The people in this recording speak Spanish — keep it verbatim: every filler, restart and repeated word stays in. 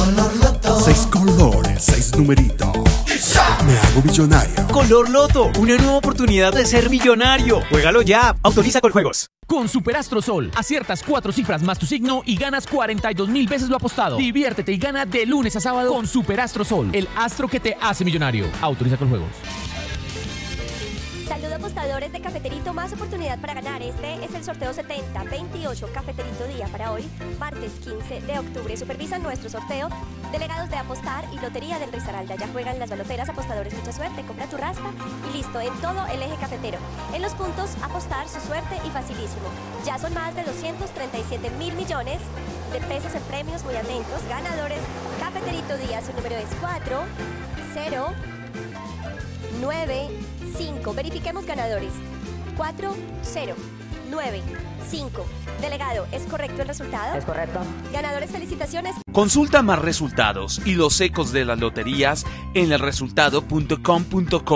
Color Loto. Seis colores, seis numeritos. Me hago millonario. Color Loto, una nueva oportunidad de ser millonario. Juégalo ya. Autoriza con juegos. Con Superastro Sol, aciertas cuatro cifras más tu signo y ganas cuarenta y dos mil veces lo apostado. Diviértete y gana de lunes a sábado con Superastro Sol, el astro que te hace millonario. Autoriza con juegos. Saludos apostadores de Cafeterito, más oportunidad para ganar. Este es el sorteo setenta veintiocho Cafeterito día para hoy, martes quince de octubre. Supervisan nuestro sorteo delegados de Apostar y Lotería del Risaralda. Ya juegan las baloteras, apostadores, mucha suerte. Compra tu raspa y listo, en todo el eje cafetero. En los puntos, apostar, su suerte y facilísimo. Ya son más de doscientos treinta y siete mil millones de pesos en premios, muy atentos. Ganadores, Cafeterito día, su número es cuatro cero nueve cinco. Verifiquemos ganadores. cuatro cero nueve cinco. Delegado, ¿es correcto el resultado? Es correcto. Ganadores, felicitaciones. Consulta más resultados y los ecos de las loterías en el resultado punto com punto co.